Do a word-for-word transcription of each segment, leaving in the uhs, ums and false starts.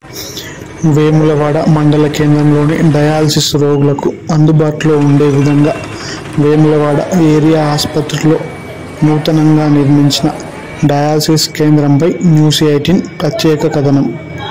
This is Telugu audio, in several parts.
వేములవాడ మండల కేంద్రంలోని డయాలసిస్ రోగులకు అందుబాటులో ఉండే విధంగా వేములవాడ ఏరియా ఆసుపత్రిలో నూతనంగా నిర్మించిన డయాలసిస్ కేంద్రంపై న్యూస్ ఎయిటీన్ ప్రత్యేక కథనం.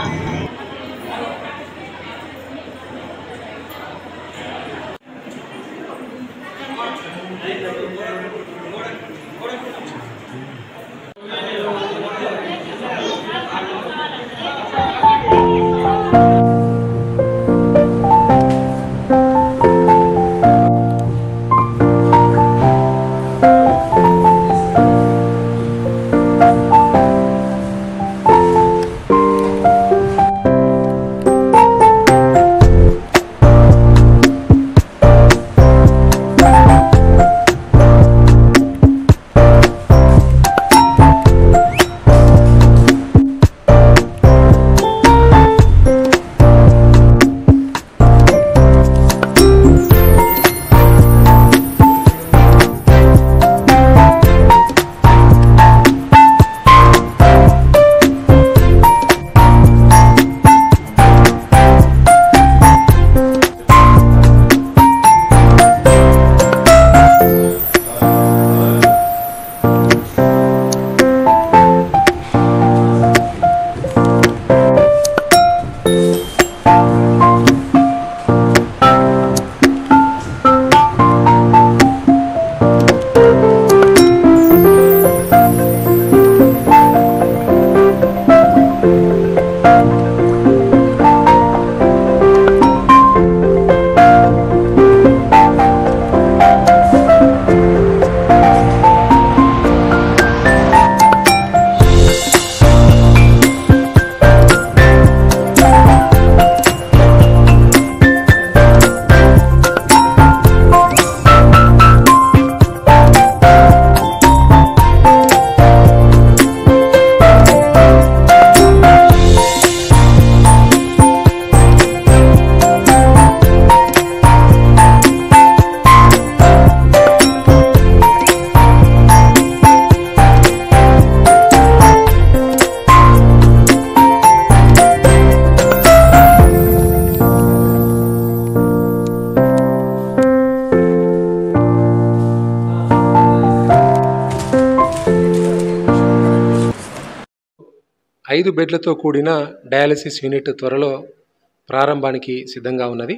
ఐదు బెడ్లతో కూడిన డయాలసిస్ యూనిట్ త్వరలో ప్రారంభానికి సిద్ధంగా ఉన్నది.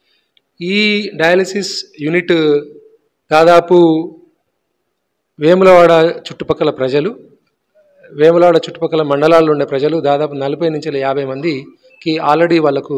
ఈ డయాలసిస్ యూనిట్ దాదాపు వేములవాడ చుట్టుపక్కల ప్రజలు, వేములవాడ చుట్టుపక్కల మండలాల్లో ఉండే ప్రజలు దాదాపు నలభై నుంచి యాభై మందికి ఆల్రెడీ వాళ్ళకు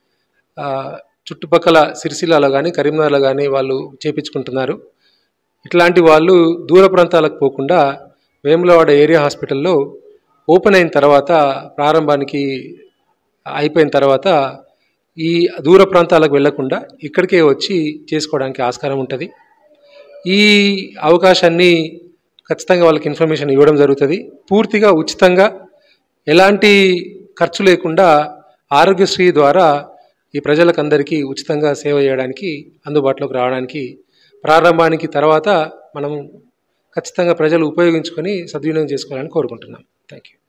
చుట్టుపక్కల సిరిసిల్లలో కానీ కరీంనగర్లో కానీ వాళ్ళు చేపించుకుంటున్నారు. ఇట్లాంటి వాళ్ళు దూర ప్రాంతాలకు పోకుండా వేములవాడ ఏరియా హాస్పిటల్లో ఓపెన్ అయిన తర్వాత, ప్రారంభానికి అయిపోయిన తర్వాత ఈ దూర ప్రాంతాలకు వెళ్లకుండా ఇక్కడికే వచ్చి చేసుకోవడానికి ఆస్కారం ఉంటుంది. ఈ అవకాశాన్ని ఖచ్చితంగా వాళ్ళకి ఇన్ఫర్మేషన్ ఇవ్వడం జరుగుతుంది. పూర్తిగా ఉచితంగా, ఎలాంటి ఖర్చు లేకుండా ఆరోగ్యశ్రీ ద్వారా ఈ ప్రజలకు అందరికీ ఉచితంగా సేవ చేయడానికి, అందుబాటులోకి రావడానికి ప్రారంభానికి తర్వాత మనం ఖచ్చితంగా ప్రజలు ఉపయోగించుకొని సద్వినియోగం చేసుకోవాలని కోరుకుంటున్నాం. Thank you.